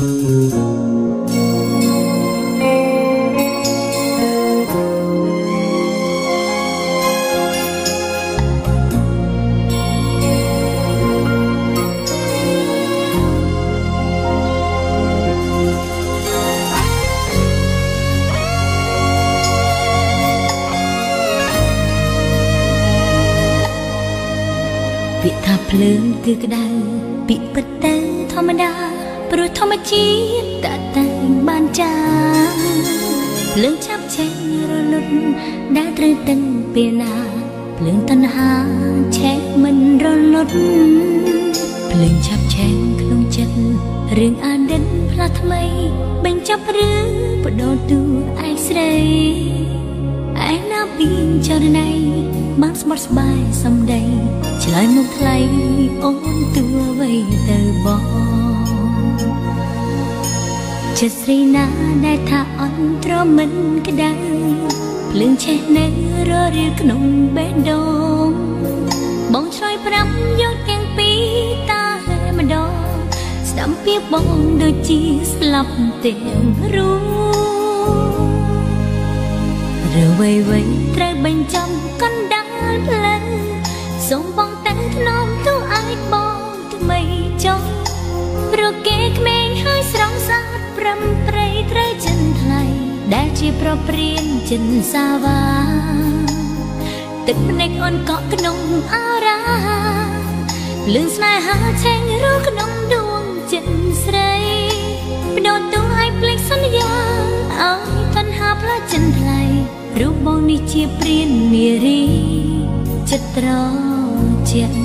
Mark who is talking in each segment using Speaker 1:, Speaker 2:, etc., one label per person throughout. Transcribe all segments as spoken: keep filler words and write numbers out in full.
Speaker 1: ពាក្យថាភ្លើងគឺក្តៅពីពិតទៅធម្មតាព្រោះធម្មជាតិតតែងបានចាភ្លើងឆាប់ឆេះរលត់ដែលត្រូវតឹងពេលណាភ្លើងតណ្ហាឆេះមិនរលត់ភ្លើងឆាប់ឆេះក្នុងចិត្តរឿងអតីតផ្លាស់ថ្មីបញ្ចប់រឿងបដូរតួឯងស្រីឯណាពីចរណៃបានស្បត់ស្បាយសំដីឆ្លើយមកថ្លៃអូនទួអ្វីទៅបងចិត្តស្រីណាដែលថាអន់ទ្រាំមិនក្តៅភ្លើងឆេះនៅររៀលក្នុងបេះដូងបងឆ្លើយប្រាំយកទាំងពីរតែម្ដងស្ដាំពីបងដូចជាស្លាប់ទាំងរូបឬវៃវៃត្រូវបញ្ចំកណ្ដាលផ្លូវសូមបងតែងថ្នមទូឲ្យបងថ្មីចុះព្រោះគេក្មេងហើយស្រងស្អាតប្រំប្រៃត្រូវចិនថ្លៃដែលជាប្រព្រានចិនសាវាទឹកភ្នែកអូនកក់ក្នុងអារាលឿនស្នេហាឆេងរស់ក្នុងដួងចិត្តស្រីបដូរតួឲ្យភ្លេចសន្យាឲ្យតណ្ហាផ្លាស់ចិនថ្លៃរូបបងនេះជាព្រាននារីចិត្តត្រជាក់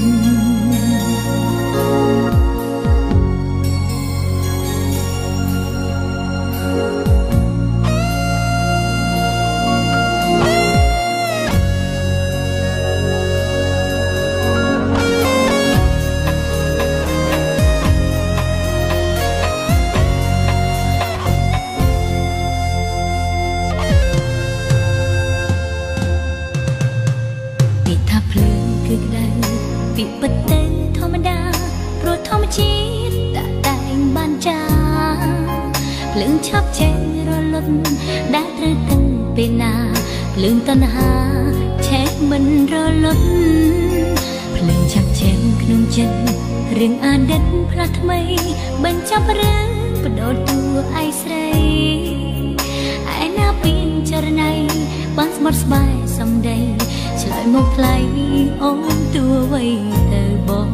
Speaker 1: ពីពិតទៅធម្មតាព្រោះធម្មជាតិតតែងបានចាភ្លើងឆាប់ឆេះរលត់ដែលត្រូវតឹងពេលណាភ្លើងតណ្ហាឆេះមិនរលត់ភ្លើងឆាប់ឆេះក្នុងចិត្តរឿងអតីតផ្លាស់ថ្មីបញ្ចប់រឿងបដូរតួឯស្រីឯណាពីចរណៃបានស្បត់ស្បាយសំដីឆ្លើយមកថ្លៃអូនទួអ្វីទៅបង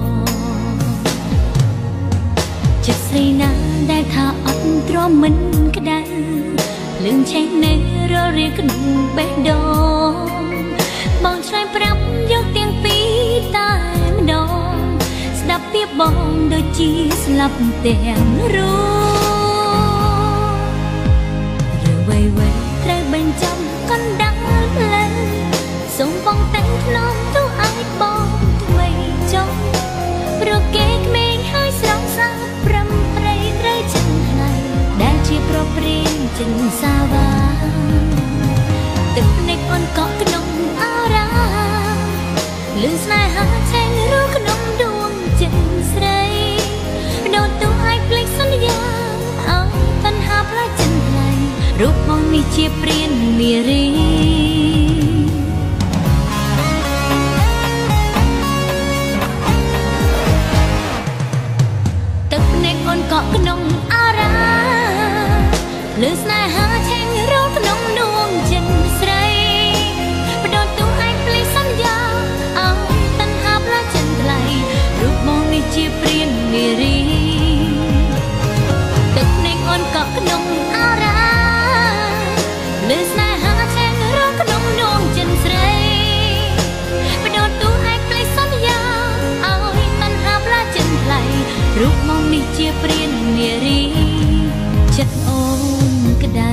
Speaker 1: ចិត្តស្រីណាដែលថាអត់ទ្រាំមិនក្តៅភ្លើងឆេះនៅររៀលក្នុងបេះដូងបងឆ្លើយប្រាប់យកទាំងពីរតែម្ដងស្ដាប់ពីបងដូចជាស្លាប់ទាំងរូបឬវៃវៃត្រូវបញ្ចំកណ្ដាលផ្លូវសូមបងតែងថ្នមទូឲ្យបងថ្មីចុះព្រោះគេក្មេងហើយស្រងស្អាតប្រំប្រៃត្រូវចិនថ្លៃដែលជាប្រព្រានចិនសាវាទឹកភ្នែកអូនកក់ក្នុងអារាលឿនស្នេហាឆេងរស់ក្នុងដួងចិត្តស្រីបដូរតួឲ្យភ្លេចសន្យាឲ្យតណ្ហាផ្លាស់ចិនថ្លៃរូបបងនេះជាព្រាននារីអូនកក់ក្នុងអារាលឿនស្នេហាឆេងរស់ក្នុងដួងចិត្តស្រីបដូរតួឲ្យភ្លេចសន្យាឲ្យតណ្ហាផ្លាស់ចិនថ្លៃរូបបងនេះជាព្រាននារីទឹកភ្នែកអូនកក់ក្នុងអារាលឿនស្នេហាឆេងរស់ក្នុងដួងចិត្តស្រីបដូរតួឲ្យភ្លេចសន្យាឲ្យតណ្ហាផ្លាស់ចិនថ្លៃរូបបងនេះជាព្រាននារីចិត្តអូនក្តៅ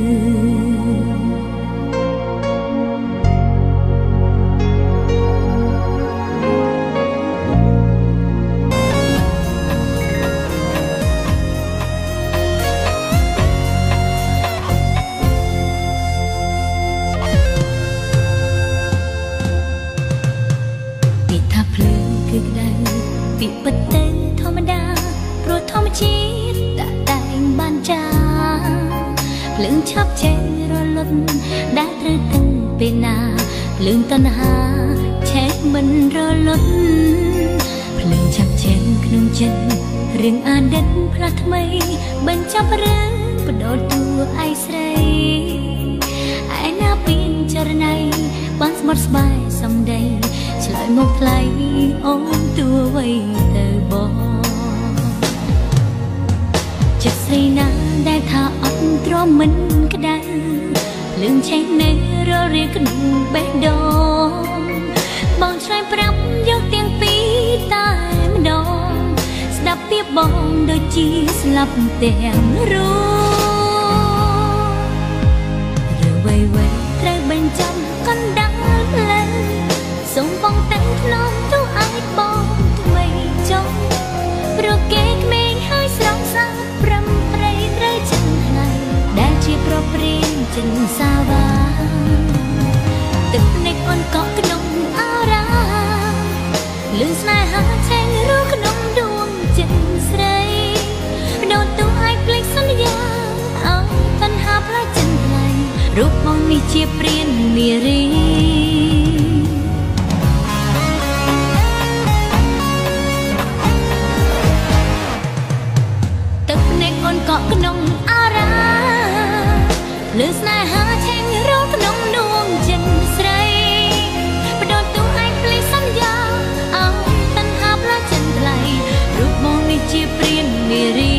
Speaker 1: ពីថាភ្លើងគឺក្តៅពីពិតទៅធម្មតាព្រោះធម្មជាតិចាភ្លើងឆាប់ឆេះរលត់ដែលត្រូវទៅពេលណាភ្លើងតណ្ហាឆេះមិនរលត់ភ្លើងឆាប់ឆេះក្នុងចិត្តរឿងអតីតផ្លាស់ថ្មីបញ្ចប់រឿងបដូរតួឯស្រីឯណាពីនចរណៃបានស្មត់ស្បាយសំដីឆ្លើយមកថ្លៃអូនតួអ្វីទៅបងចិត្តស្រីណាដែលថាអត់ទ្រាំមិនក្តៅលឿងឆេះនៅររៀងក្នុងបេះដូងបងឆ្លើយប្រាប់យកទាំងពីរតែម្ដងស្ដាប់ពីបងដូចជាស្លាប់ទាំងរួមរឿងវៃវៃត្រូវបញ្ចាំកណ្ដាលផ្លូវសូមបងតែងថ្នមទូអាចបងថ្មីចុះព្រោះគេក្មេងហើយស្រងសាប្រំប្រៃត្រូវចឹងហើយដែលជាប្រព្រៀងចិនសាវាទឹកភ្នែកអូនកក់ក្នុងអារ៉ាលឿងស្នេហាឆេះរស់ក្នុងដួងចិត្តស្រីបដូរតួឲ្យភ្លេចសន្យាអើតណ្ហាផ្លាច់ចិនថ្លៃរូបបងនេះជាព្រាននារីទឹកភ្នែកអូនកក់ក្នុងអារ៉ាលឿងស្នេហាឆេះរស់ក្នុងដួងចិត្តស្រីបដូរតួឲ្យភ្លេចសន្យាអើតណ្ហាផ្លាច់ចិនថ្លៃរូបបងនេះជាព្រាននារី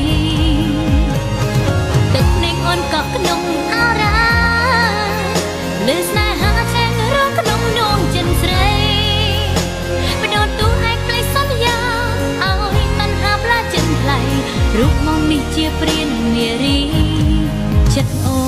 Speaker 1: ទឹកភ្នែកអូនកក់ក្នុងអារ៉ាលឿងស្នេហាឆេះរស់ក្នុងដួងចិត្តស្រីបដូរតួឲ្យភ្លេចសន្យាអើតណ្ហាផ្លាច់ចិនថ្លៃរូបបងនេះជាព្រាននារីចិត្តអូ